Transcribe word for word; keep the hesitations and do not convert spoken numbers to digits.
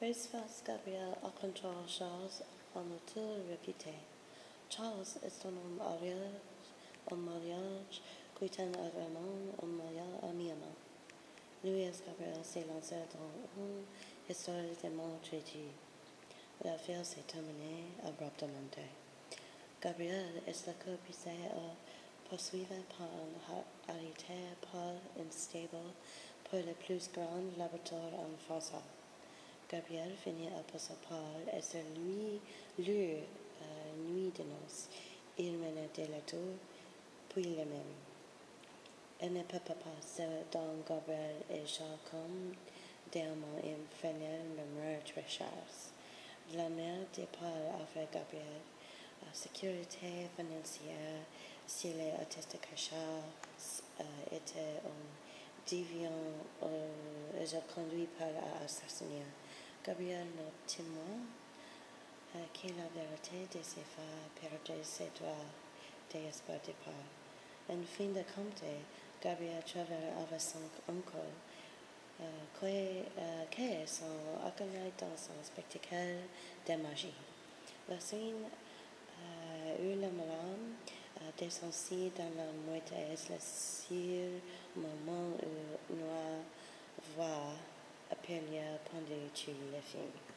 Face-face Gabriel rencontre Charles en auteur réputé. Charles est un homme arieux, en mariage, qui tient vraiment un mariage à Miami. Louis Gabriel s'est lancé dans une histoire tellement tragique. L'affaire s'est terminée abruptement. Gabriel est le corps poursuivi par un arrêté par instable pour le plus grand laboratoire en France. Gabriel finit à passer par et c'est lui, lui, euh, nuit de noces. Il mène de la tour, puis le même. Elle ne peut pas passer dans Gabriel et Charles comme diamant infernal le meurtre Charles. La mère départ avec Gabriel. La sécurité financière, si les artistes que Charles euh, était un déviant euh, et conduit par l'assassinat. Gabriel ne témoin euh, que la vérité de ses faits perdait ses droits d'espoir de part. En fin de compte, Gabriel travaille avec son oncle, euh, qui, euh, qui sont accueillis dans un spectacle de magie. La scène euh, où le malin euh, descend dans la moitié est le seul moment où nous voit appeler pendant tout le film.